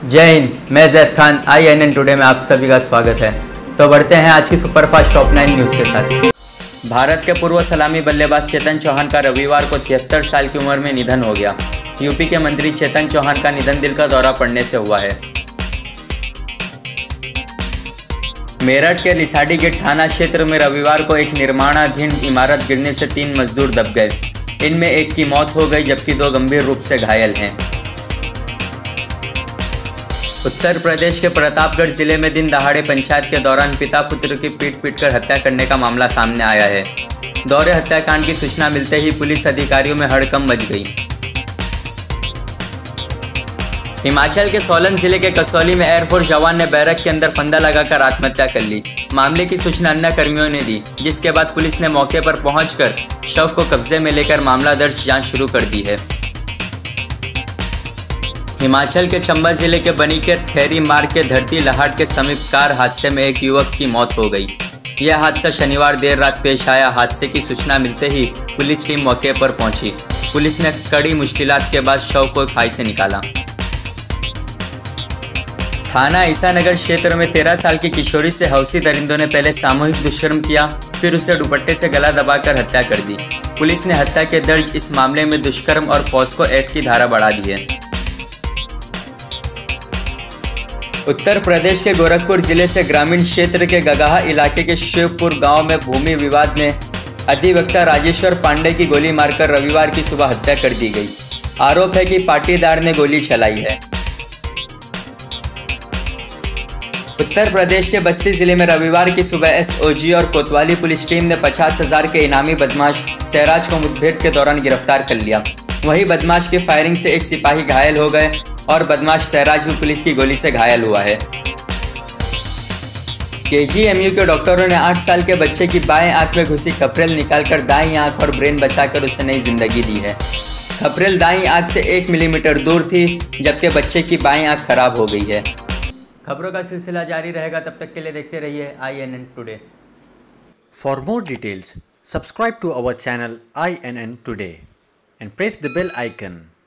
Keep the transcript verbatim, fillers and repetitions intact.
जय हिंद, मैं Zaid Khan. I N N today में आप सभी का स्वागत है। तो बढ़ते हैं आज की सुपरफास्ट टॉप नाइन न्यूज़ के साथ। भारत के पूर्व सलामी बल्लेबाज चेतन चौहान का रविवार को तिहत्तर साल की उम्र में निधन हो गया। यूपी के मंत्री चेतन चौहान का निधन दिल का दौरा पड़ने से हुआ है। मेरठ के लिसाडी गेट थाना क्षेत्र में रविवार को एक निर्माणाधीन इमारत गिरने से तीन मजदूर दब गए। इनमें एक की मौत हो गई जबकि दो गंभीर रूप से घायल हैं। उत्तर प्रदेश के प्रतापगढ़ जिले में दिन दहाड़े पंचायत के दौरान पिता पुत्र की पीट पीटकर हत्या करने का मामला सामने आया है। दोहरे हत्याकांड की सूचना मिलते ही पुलिस अधिकारियों में हड़कंप मच गई। हिमाचल के सोलन जिले के कसौली में एयरफोर्स जवान ने बैरक के अंदर फंदा लगाकर आत्महत्या कर ली। मामले की सूचना अन्य कर्मियों ने दी, जिसके बाद पुलिस ने मौके पर पहुंचकर शव को कब्जे में लेकर मामला दर्ज जांच शुरू कर दी है। हिमाचल के चंबा जिले के बनीकेट खेरी मार्ग के धरती लहाट के समीप कार हादसे में एक युवक की मौत हो गई। यह हादसा शनिवार देर रात पेश आया। हादसे की सूचना मिलते ही पुलिस टीम मौके पर पहुंची। पुलिस ने कड़ी मुश्किलात के बाद शव को खाई से निकाला। थाना ईसानगर क्षेत्र में तेरह साल की किशोरी से हौसी दरिंदों ने पहले सामूहिक दुष्कर्म किया, फिर उसे दुपट्टे से गला दबाकर हत्या कर दी। पुलिस ने हत्या के दर्ज इस मामले में दुष्कर्म और पॉस्को एक्ट की धारा बढ़ा दी है। उत्तर प्रदेश के गोरखपुर जिले से ग्रामीण क्षेत्र के गगाहा इलाके के शिवपुर गांव में भूमि विवाद में अधिवक्ता राजेश्वर पांडे की गोली मारकर रविवार की सुबह हत्या कर दी गई। आरोप है कि पाटीदार ने गोली चलाई है। उत्तर प्रदेश के बस्ती जिले में रविवार की सुबह एस ओ जी और कोतवाली पुलिस टीम ने पचास हजार के इनामी बदमाश सहराज को मुठभेड़ के दौरान गिरफ्तार कर लिया। वहीं बदमाश की फायरिंग से एक सिपाही घायल हो गए और बदमाश सहराज भी पुलिस की गोली से घायल हुआ है। के जी एम यू के डॉक्टरों ने आठ साल के बच्चे की बाएं आंख में घुसी खपरेल निकालकर दाईं आंख और ब्रेन बचाकर उसे नई जिंदगी दी है। खपरेल दाईं आंख से एक मिलीमीटर दूर थी, जबकि बच्चे की बाएं आंख खराब हो गई है। खबरों का सिलसिला जारी रहेगा, तब तक के लिए देखते रहिए I N N today. For more details, subscribe to our channel I N N today and press the bell icon.